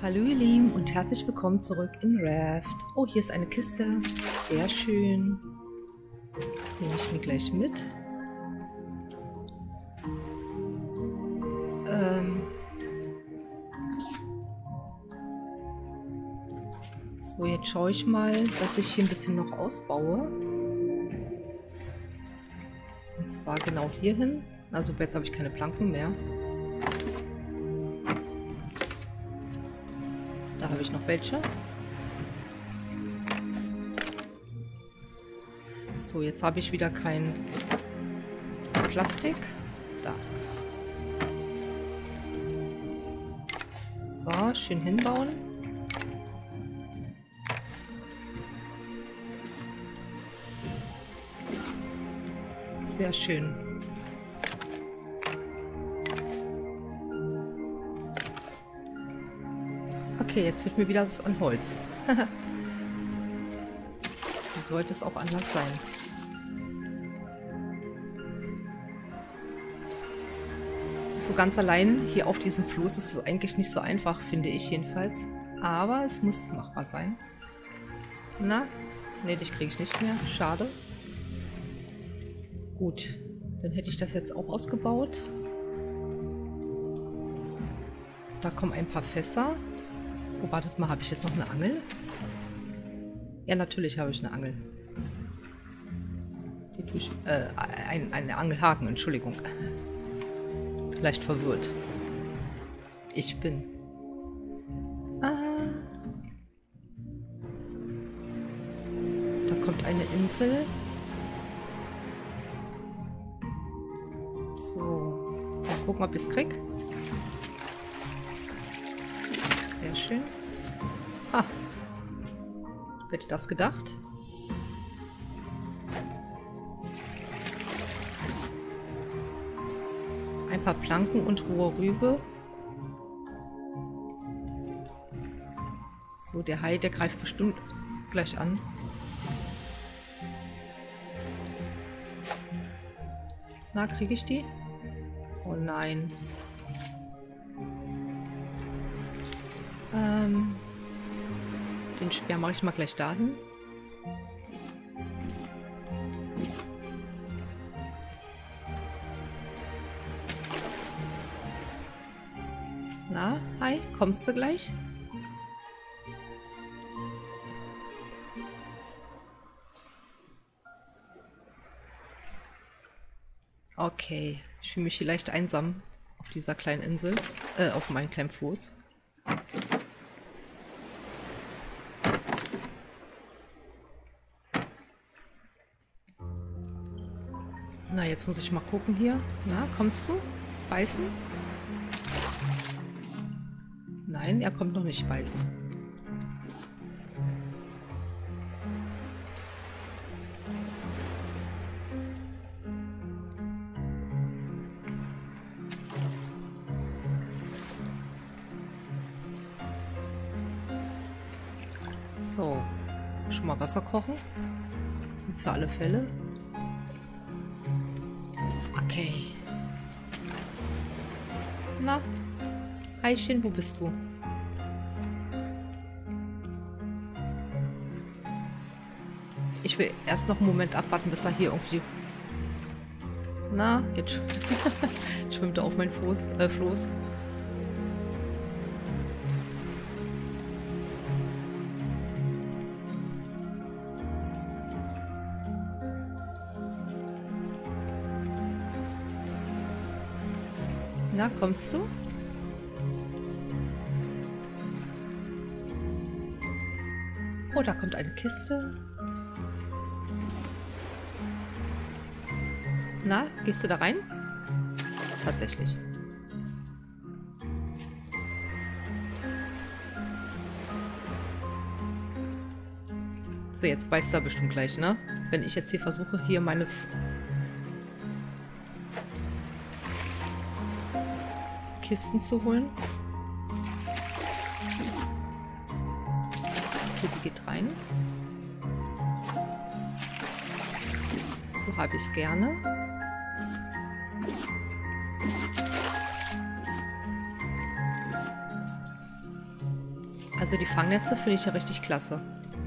Hallo ihr Lieben und herzlich willkommen zurück in Raft. Oh, hier ist eine Kiste. Sehr schön. Nehme ich mir gleich mit. So, jetzt schaue ich mal, dass ich hier ein bisschen noch ausbaue. Und zwar genau hier hin. Also jetzt habe ich keine Planken mehr. Da habe ich noch welche. So, jetzt habe ich wieder kein Plastik. Da. So, schön hinbauen. Sehr schön. Okay, jetzt wird mir wieder das an Holz. Wie sollte es auch anders sein? So ganz allein hier auf diesem Floß ist es eigentlich nicht so einfach, finde ich jedenfalls. Aber es muss machbar sein. Na? Ne, dich kriege ich nicht mehr. Schade. Gut, dann hätte ich das jetzt auch ausgebaut. Da kommen ein paar Fässer. Oh, wartet mal, habe ich jetzt noch eine Angel? Ja, natürlich habe ich eine Angel. Die tue ich, ein Angelhaken, Entschuldigung. Leicht verwirrt. Ich bin. Da kommt eine Insel. So. Mal gucken, ob ich es krieg. Sehr schön. Ha. Wer hätte das gedacht? Ein paar Planken und rohe Rübe. So, der Hai, der greift bestimmt gleich an. Na, kriege ich die? Oh nein. Den Speer mache ich mal gleich dahin. Na, hi, kommst du gleich? Okay, ich fühle mich hier leicht einsam auf dieser kleinen Insel, auf meinem kleinen Floß. Na, jetzt muss ich mal gucken hier. Na, kommst du? Beißen? Nein, er kommt noch nicht beißen. So, schon mal Wasser kochen. Für alle Fälle. Okay. Na, Heißchen, wo bist du? Ich will erst noch einen Moment abwarten, bis er hier irgendwie... Na, jetzt schwimmt er auf mein Floß. Na, kommst du? Oh, da kommt eine Kiste. Na, gehst du da rein? Tatsächlich. So, jetzt beißt er bestimmt gleich, ne? Wenn ich jetzt hier versuche, hier meine... Kisten zu holen. Okay, die geht rein. So habe ich es gerne. Also die Fangnetze finde ich ja richtig klasse.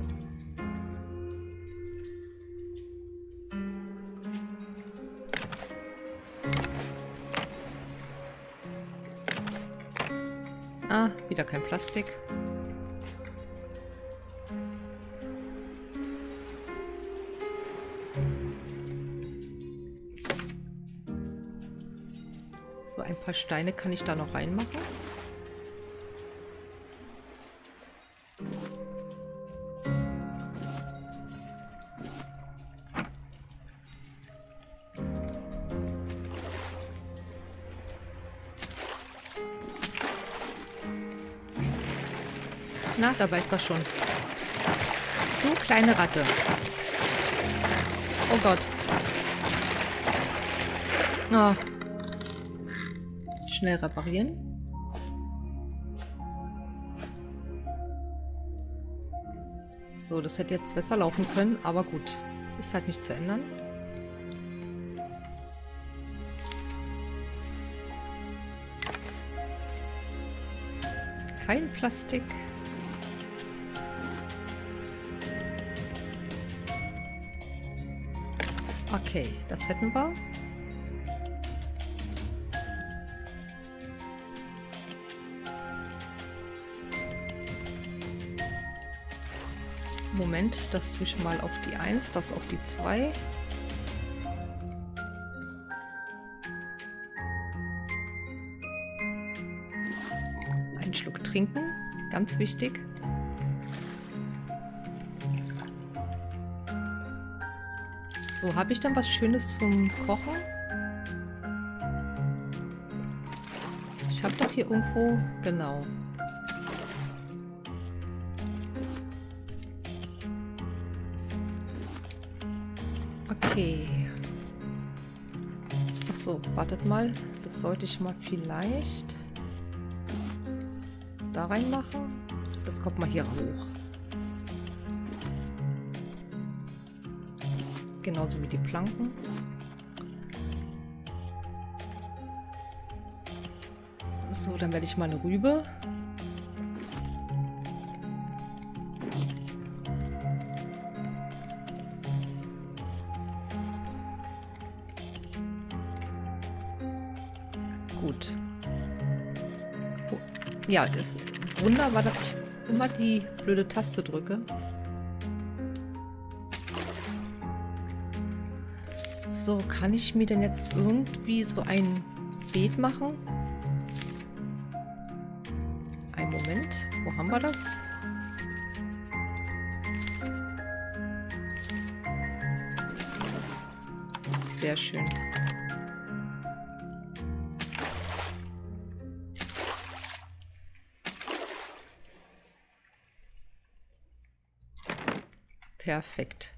Ah, wieder kein Plastik. So, ein paar Steine kann ich da noch reinmachen. Na, da beißt er schon. Du kleine Ratte. Oh Gott. Oh. Schnell reparieren. So, das hätte jetzt besser laufen können, aber gut. Ist halt nicht zu ändern. Kein Plastik. Okay, das hätten wir. Moment, das tue ich mal auf die 1, das auf die 2. Einen Schluck trinken, ganz wichtig. So, habe ich dann was Schönes zum Kochen? Ich habe doch hier irgendwo, genau. Okay. Ach so, wartet mal. Das sollte ich mal vielleicht da reinmachen. Das kommt mal hier hoch. Genauso wie die Planken. So, dann werde ich mal eine Rübe. Gut. Oh. Ja, das Wunder war, dass ich immer die blöde Taste drücke. So, kann ich mir denn jetzt irgendwie so ein Beet machen? Einen Moment, wo haben wir das? Sehr schön. Perfekt.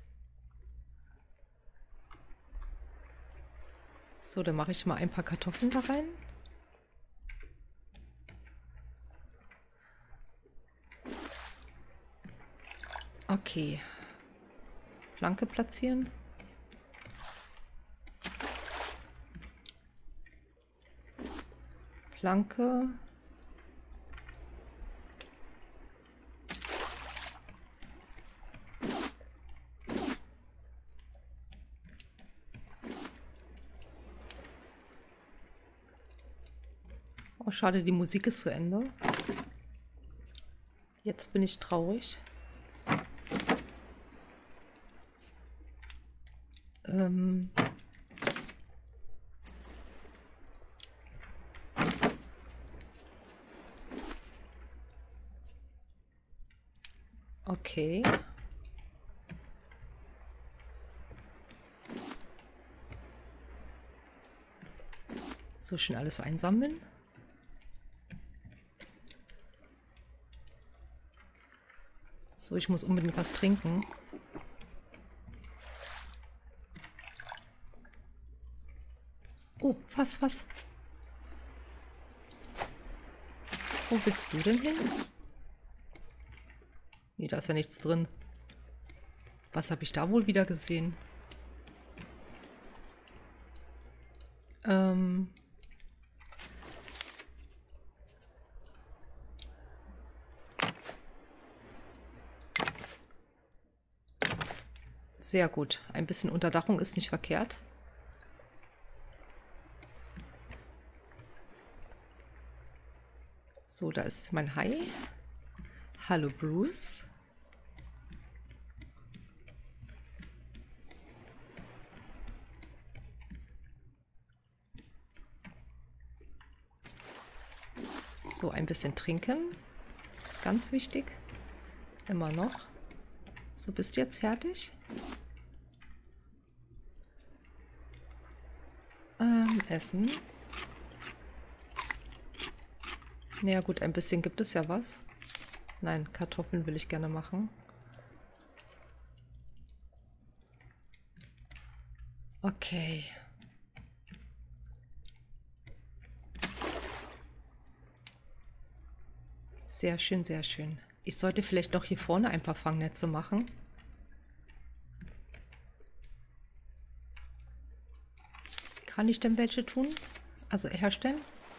So, dann mache ich mal ein paar Kartoffeln da rein. Okay. Planke platzieren. Planke. Oh, schade, die Musik ist zu Ende. Jetzt bin ich traurig. Okay. So schön alles einsammeln. So, ich muss unbedingt was trinken. Oh, was? Wo willst du denn hin? Nee, da ist ja nichts drin. Was habe ich da wohl wieder gesehen? Sehr gut. Ein bisschen Unterdachung ist nicht verkehrt. So, da ist mein Hai. Hallo Bruce. So, ein bisschen trinken. Ganz wichtig. Immer noch. So, bist du jetzt fertig? Essen. Naja gut, ein bisschen gibt es ja was. Nein, Kartoffeln will ich gerne machen. Okay. Sehr schön, sehr schön. Ich sollte vielleicht noch hier vorne ein paar Fangnetze machen. Kann ich denn welche tun? Also herstellen?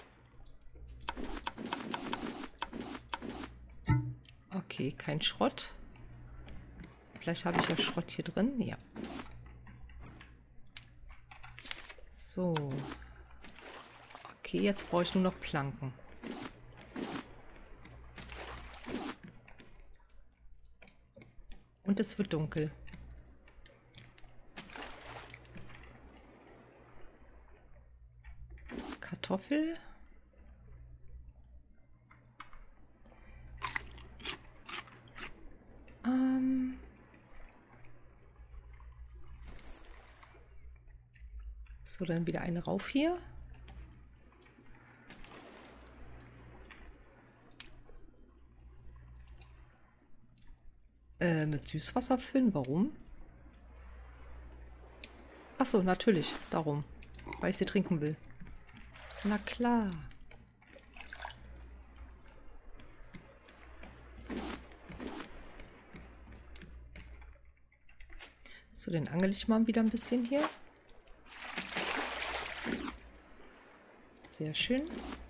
Okay, kein Schrott. Vielleicht habe ich ja Schrott hier drin. Ja. So. Okay, jetzt brauche ich nur noch Planken. Und es wird dunkel. Kartoffel. So, dann wieder eine rauf hier. Mit Süßwasser füllen. Warum? Achso, natürlich. Darum. Weil ich sie trinken will. Na klar. So, den angel ich mal wieder ein bisschen hier. Sehr schön.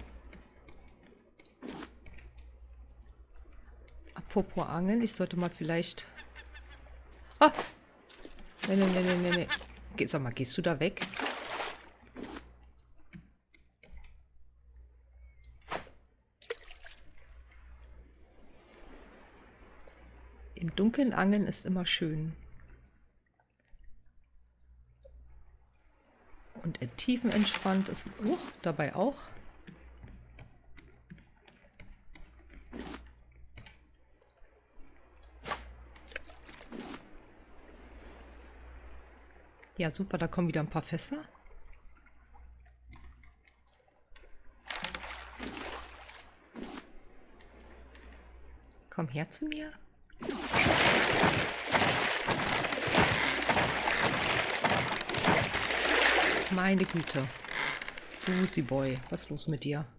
Apropos Angeln, ich sollte mal vielleicht... Ah! Nee, nee, nee, nee, nee, nee. Sag mal, gehst du da weg? Im Dunkeln angeln ist immer schön. Und in Tiefen entspannt ist dabei auch. Ja, super, da kommen wieder ein paar Fässer. Komm her zu mir. Meine Güte. Lucy Boy, was ist los mit dir?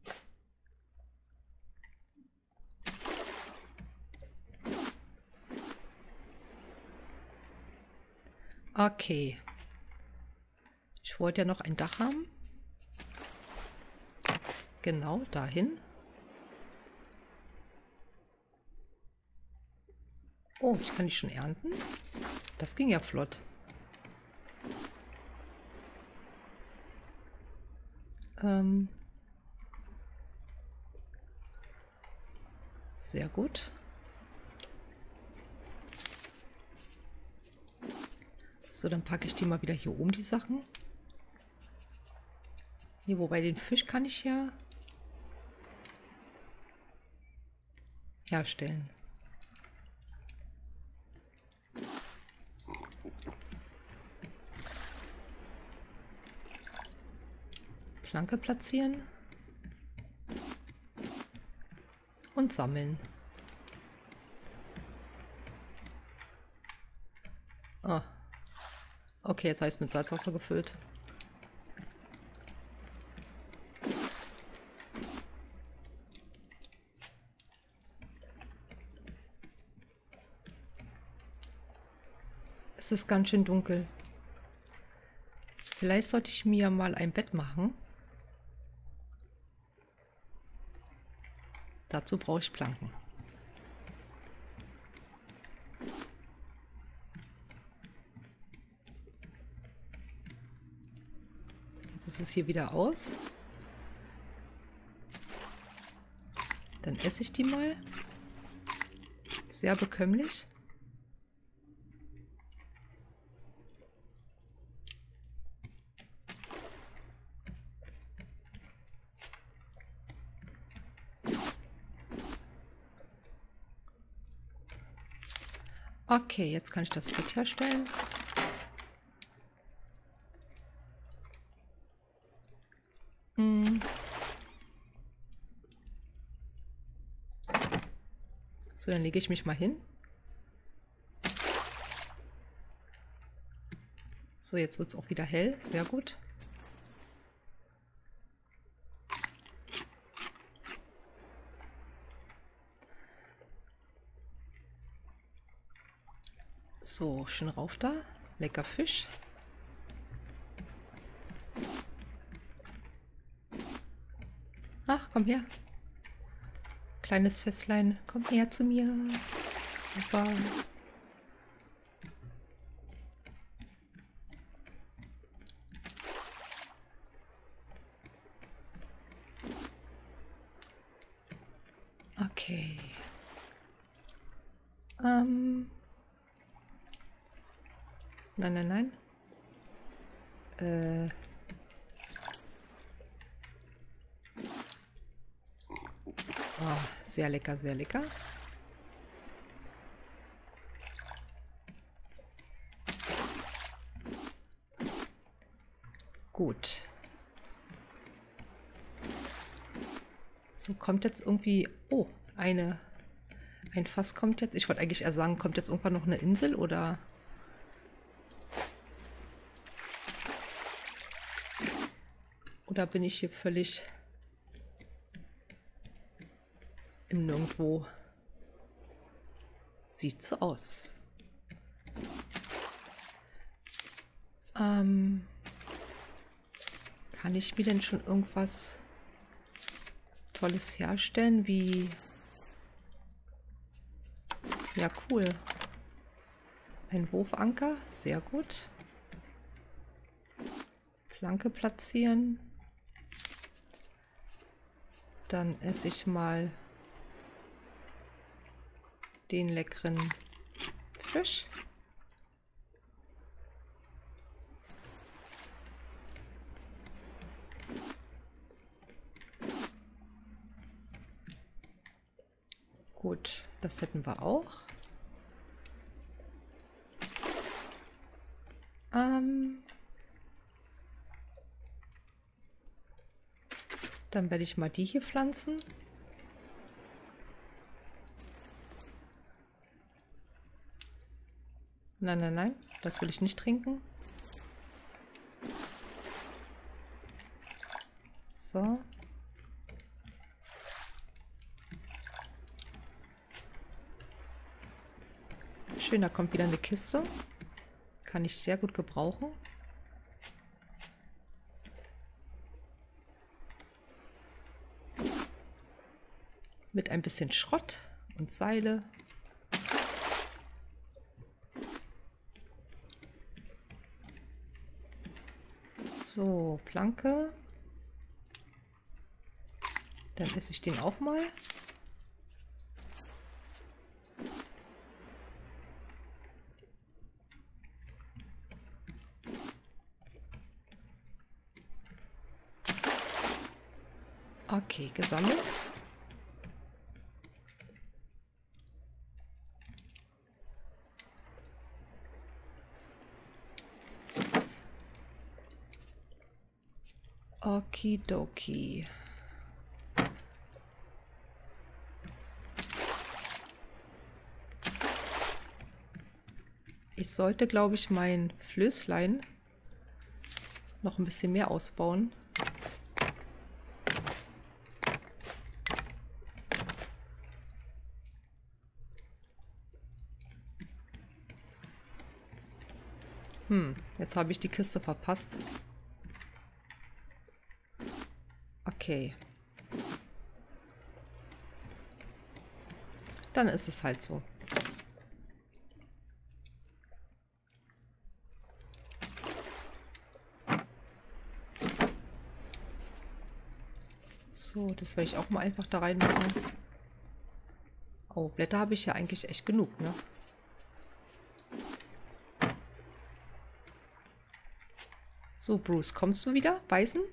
Okay. Ich wollte ja noch ein Dach haben. Genau, dahin. Oh, ich kann die schon ernten. Das ging ja flott. Sehr gut. So, dann packe ich die mal wieder hier oben, die Sachen. Hier, wobei den Fisch kann ich ja herstellen. Planke platzieren. Und sammeln. Oh. Okay, jetzt habe ich es mit Salzwasser gefüllt. Es ist ganz schön dunkel. Vielleicht sollte ich mir mal ein Bett machen. Dazu brauche ich Planken. Jetzt ist es hier wieder aus. Dann esse ich die mal. Sehr bekömmlich. Okay, jetzt kann ich das Bett herstellen. So, dann lege ich mich mal hin. So, jetzt wird es auch wieder hell. Sehr gut. So, schön rauf da. Lecker Fisch. Ach, komm her. Kleines Fässlein, komm her zu mir. Super. Okay. Nein, nein, nein. Oh, sehr lecker, sehr lecker. Gut. So, kommt jetzt irgendwie... Oh, ein Fass kommt jetzt. Ich wollte eigentlich eher sagen, kommt jetzt irgendwann noch eine Insel oder... Oder bin ich hier völlig im Nirgendwo? Sieht so aus. Kann ich mir denn schon irgendwas Tolles herstellen, wie... Ja, cool. Ein Wurfanker, sehr gut. Planke platzieren. Dann esse ich mal den leckeren Fisch. Gut, das hätten wir auch. Dann werde ich mal die hier pflanzen. Nein, nein, nein, das will ich nicht trinken. So. Schön, da kommt wieder eine Kiste. Kann ich sehr gut gebrauchen. Mit ein bisschen Schrott und Seile. So, Planke. Dann esse ich den auch mal. Okay, gesammelt. Okidoki. Ich sollte, glaube ich, mein Flößlein noch ein bisschen mehr ausbauen. Jetzt habe ich die Kiste verpasst. Okay. Dann ist es halt so. So, das werde ich auch mal einfach da reinmachen. Oh, Blätter habe ich ja eigentlich echt genug, ne? So, Bruce, kommst du wieder? Beißen?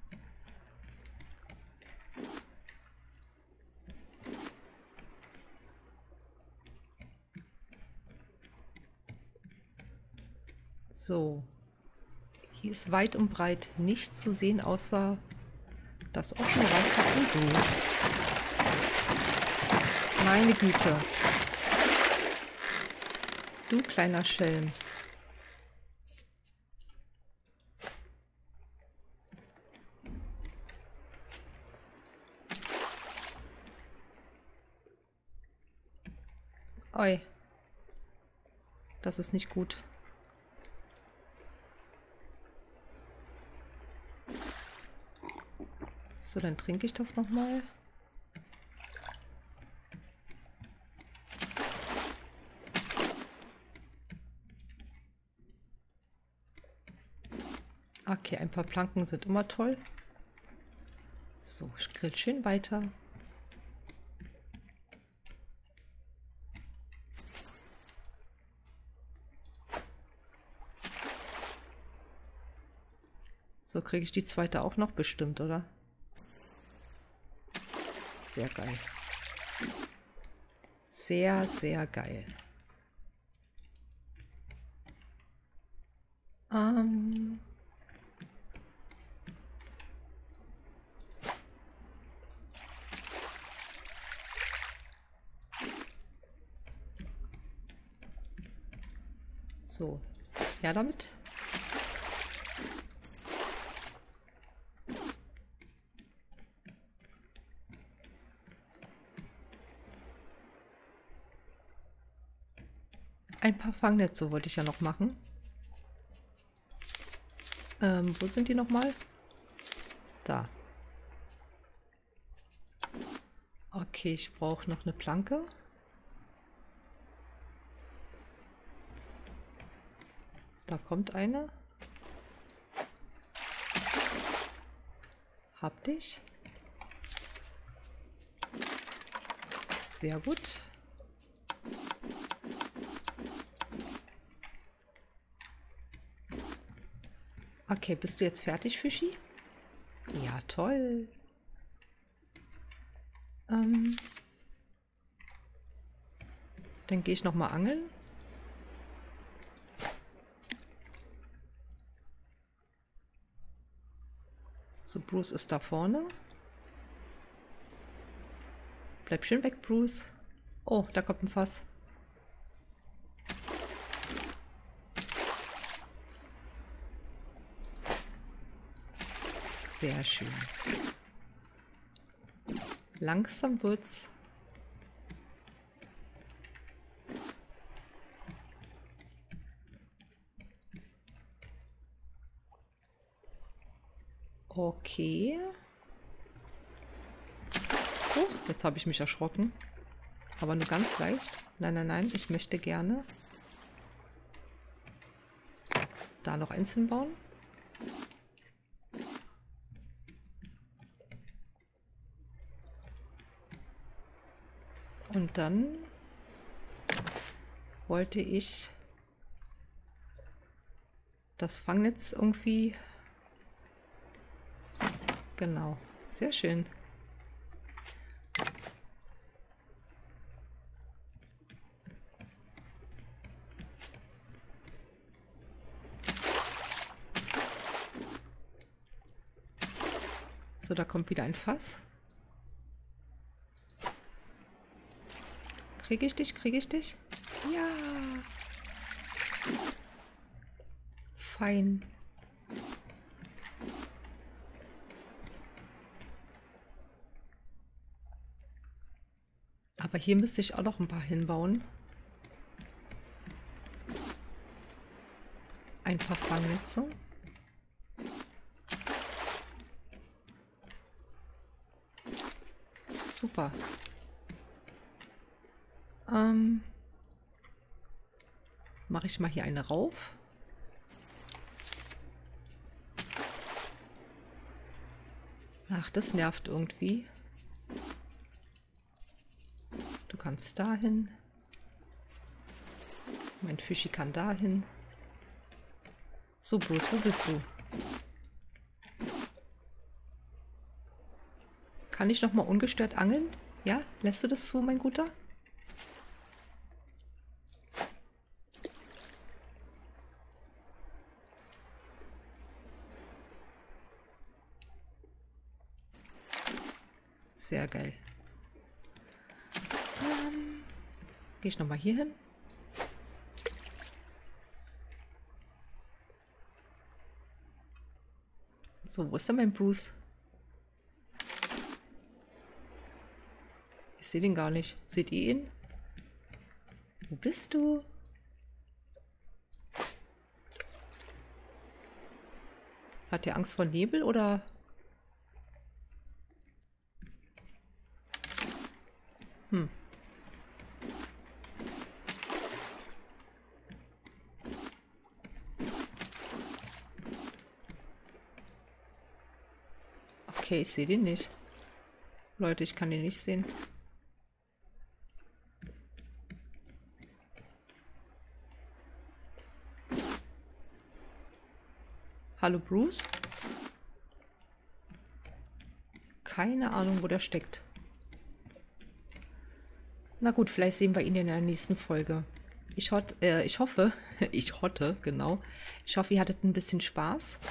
So. Hier ist weit und breit nichts zu sehen, außer das offene Wasser und Bruce. Meine Güte. Du kleiner Schelm. Oi. Das ist nicht gut. So, dann trinke ich das nochmal. Okay, ein paar Planken sind immer toll. So, ich grill schön weiter. So, kriege ich die zweite auch noch bestimmt, oder? Sehr geil. Sehr, sehr geil. So, ja damit. Ein paar Fangnetze wollte ich ja noch machen. Wo sind die nochmal? Da. Okay, ich brauche noch eine Planke. Da kommt eine. Hab dich. Sehr gut. Okay, bist du jetzt fertig, Fischi? Ja, toll. Dann gehe ich noch mal angeln. So, Bruce ist da vorne. Bleib schön weg, Bruce. Oh, da kommt ein Fass. Sehr schön. Langsam wird's. Okay. Oh, jetzt habe ich mich erschrocken. Aber nur ganz leicht. Nein, nein, nein. Ich möchte gerne da noch eins hinbauen. Und dann wollte ich das Fangnetz irgendwie... Genau. Sehr schön. So, da kommt wieder ein Fass. Kriege ich dich? Kriege ich dich? Ja! Fein. Aber hier müsste ich auch noch ein paar hinbauen. Ein paar Fangnetze. Super. Mache ich mal hier eine rauf. Ach, das nervt irgendwie. Du kannst dahin. Mein Fischi kann dahin. So, Bruce, wo bist du? Kann ich noch mal ungestört angeln? Ja, lässt du das zu, mein Guter? Sehr geil. Gehe ich noch mal hier hin? So, wo ist denn mein Bruce? Ich sehe den gar nicht. Seht ihr ihn? Wo bist du? Hat der Angst vor Nebel oder? Okay, ich sehe den nicht. Leute, ich kann den nicht sehen. Hallo Bruce? Keine Ahnung, wo der steckt. Na gut, vielleicht sehen wir ihn in der nächsten Folge. Ich hoffe, genau. Ich hoffe, ihr hattet ein bisschen Spaß.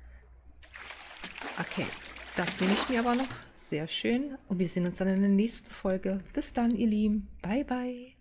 Okay, das nehme ich mir aber noch. Sehr schön. Und wir sehen uns dann in der nächsten Folge. Bis dann, ihr Lieben. Bye, bye.